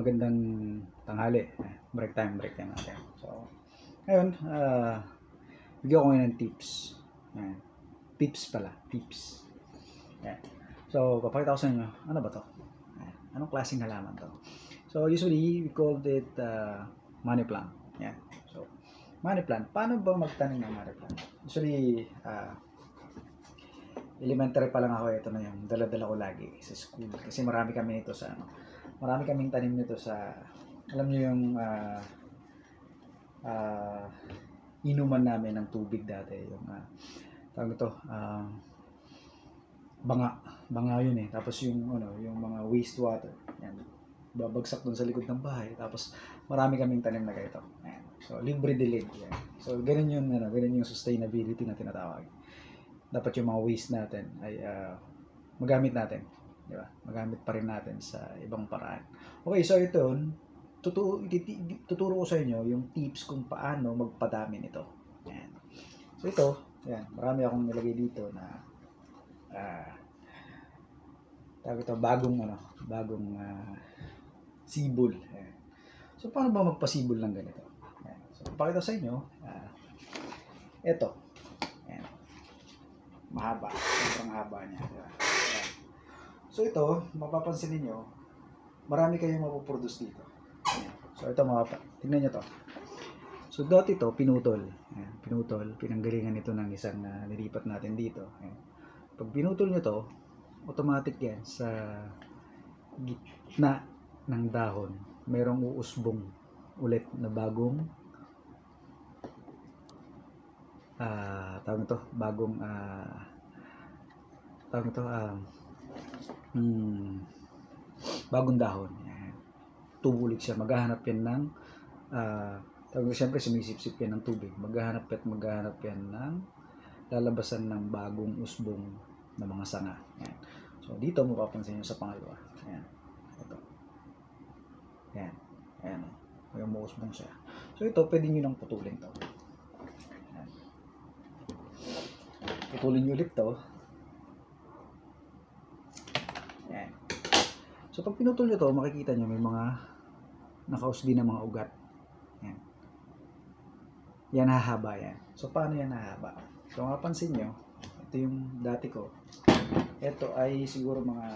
magandang tanghali. Break time natin. So, ngayon, bigyan ko ngayon ng tips. Ayan. Tips. Ayan. So, papakita ko sa inyo, ano ba to? Ayan. Anong klaseng halaman to? So, usually, we call it money plant. Ayan. So, money plant. Paano ba magtanim ng money plant? Usually, elementary pa lang ako, ito na yung dala-dala ko lagi sa school. Kasi marami kami nito sa marami kaming tanim nito sa, alam niyo yung inuman namin ng tubig dati, yung tawag ito, banga yun eh. Tapos yung yung mga wastewater, yan, babagsak dun sa likod ng bahay. Tapos marami kaming tanim na ganito. Ayan. So libre dilig yan. So ganun yung sustainability na tinatawag. Dapat yung mga waste natin ay magamit natin, di ba? Magamit pa rin natin sa ibang paraan. Okay, so ito, tuturo ko sa inyo yung tips kung paano magpadami nito. Ayan. So ito, yan, marami akong nilagay dito na tawag ito, bagong sibol. Ayan. So paano ba magpasibol ng ganito? Ayan. So pakita sa inyo, ito. Ayan. Mahaba, sobrang haba niya. Ayan. So ito, mapapansin niyo, marami kayong mapoproduce dito. Ayan. So ito, tingnan niyo to. So dati ito, pinutol. Ayan. Pinanggalingan ito ng isang nilipat natin dito. Ayan. Pag pinutol niyo to, automatic yan sa gitna ng dahon, merong uusbong ulit na bagong bagong dahon. Ayan. Tubulik siya, maghahanap yan ng siyempre sumisipsip yan ng tubig, maghahanap yan ng lalabasan ng bagong usbong na mga sanga. Ayan. So dito mo papansin nyo sa pangalawa. Ayan. Ito. Ayan. Ayan. May umuusbong siya. So ito, pwede nyo nang putulin to. Ayan. Putulin nyo ulit to. Ayan. So pag pinutol nyo to, makikita nyo may mga nakausdi na mga ugat. Ayan. Yan hahaba yan. So paano yan hahaba? So mapansin nyo, ito yung dati ko. Ito ay siguro mga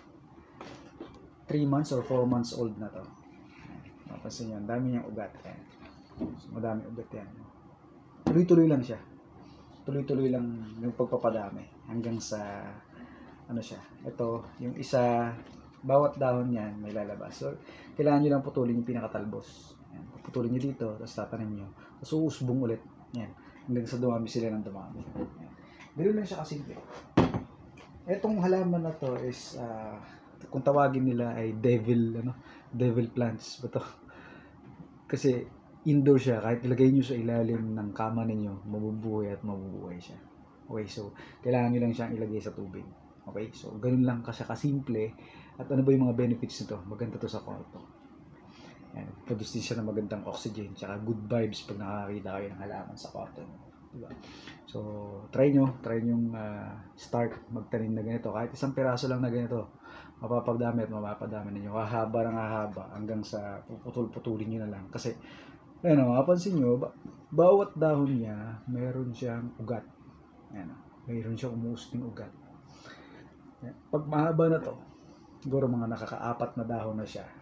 3 months or 4 months old na to. Mapansin nyo, ang dami niyang ugat. Ayan. So madami ugat yan. Tuloy-tuloy lang siya. Tuloy-tuloy lang yung pagpapadami hanggang sa siya. Ito, yung isa, bawat dahon yan may lalabas. So kailangan nyo lang putulin yung pinakatalbos. Ayan. Putulin nyo dito, tapos tatanim nyo. Tapos uusbong ulit. Yan. Hanggang sa dumami sila ng dumami. Ayan. Ganun lang siya kasimple. Etong halaman na to is kung tawagin nila ay devil plants ba to? Kasi indoor siya, kahit ilagay nyo sa ilalim ng kama ninyo, mabubuhay siya. Okay, so kailangan nyo lang siyang ilagay sa tubig. Okay, so ganun lang kasi kasimple. At ano ba yung mga benefits nito? Maganda to sa kwarto. Yan, produce din siya ng magandang oxygen, tsaka good vibes pag nakakita kayo ng halaman sa kwarto. Diba? So, try nyo start magtanim na ganito. Kahit isang piraso lang na ganito, mapapadami ninyo. Hahaba hanggang sa puputol-putulin nyo na lang. Kasi, mapapansin nyo, bawat dahon niya, meron siyang ugat. Mayroon siyang umuusting ugat. Pag mahaba na to, siguro mga nakaka-4 na dahon na siya.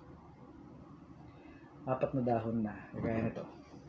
4 na dahon na, kagaya nito.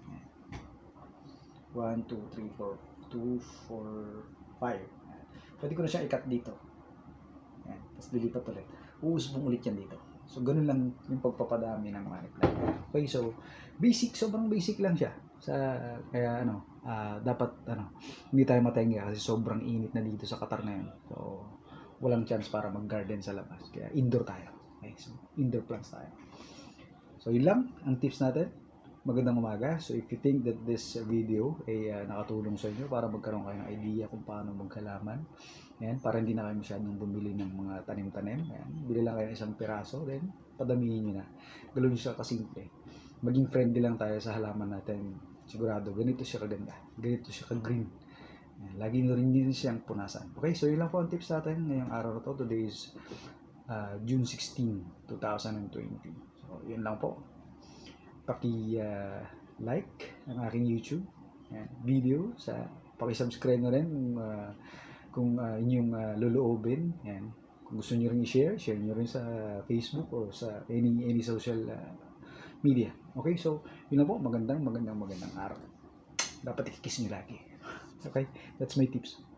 1, 2, 3, 4, 2, 4, 5. Pwede ko na siyang ikat dito. Ayan. Tapos dilipat ulit. Uusbong ulit yan dito. So, ganun lang yung pagpapadami ng money plant. Okay, so, sobrang basic lang siya. Kaya, dapat, hindi tayo matengga kasi sobrang init na dito sa Qatar na yun. So, walang chance para mag-garden sa labas. Kaya, indoor tayo. Okay, so, indoor plants tayo. So, yun lang ang tips natin. Magandang umaga. So if you think that this video ay nakatulong sa inyo para magkaroon kayo ng idea kung paano maghalaman, ayan, para hindi na kayo masyadong bumili ng mga tanim-tanim, ayan, bili lang kayo ng isang piraso, then padamihin nyo na. Ganoon nyo siya kasimple. Maging friendly lang tayo sa halaman natin. Sigurado, ganito siya kaganda. Ganito siya ka-green. Ayan, lagi nyo rin din siyang punasan. Okay, so yun lang po ang tips natin ngayong araw na to. Today is June 16, 2020. So, yun lang po. Like ang aking YouTube video, paki-subscribe na rin kung inyong loloobin. Yan. Kung gusto niyo rin i-share, share niyo rin sa Facebook o sa any social media. Okay, so yun na po. Magandang araw. Dapat i-kiss niyo lagi. Okay, that's my tips.